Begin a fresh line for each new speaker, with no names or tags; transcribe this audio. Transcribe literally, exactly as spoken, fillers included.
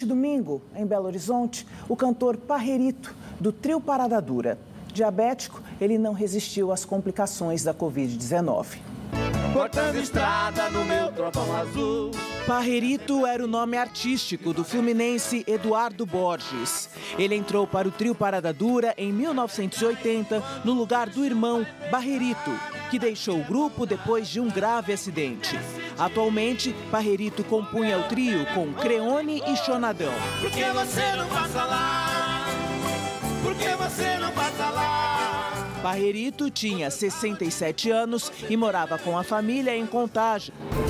domingo, em Belo Horizonte, o cantor Parrerito, do trio Parada Dura. Diabético, ele não resistiu às complicações da covid dezenove.
Cortando estrada no meu trovão azul.
Parrerito era o nome artístico do fluminense Eduardo Borges. Ele entrou para o trio Parada Dura em mil novecentos e oitenta, no lugar do irmão Barrerito, que deixou o grupo depois de um grave acidente. Atualmente, Parrerito compunha o trio com Creone e Chonadão.
Por que você não passa lá? Por que você não passa lá?
Parrerito tinha sessenta e sete anos e morava com a família em Contagem.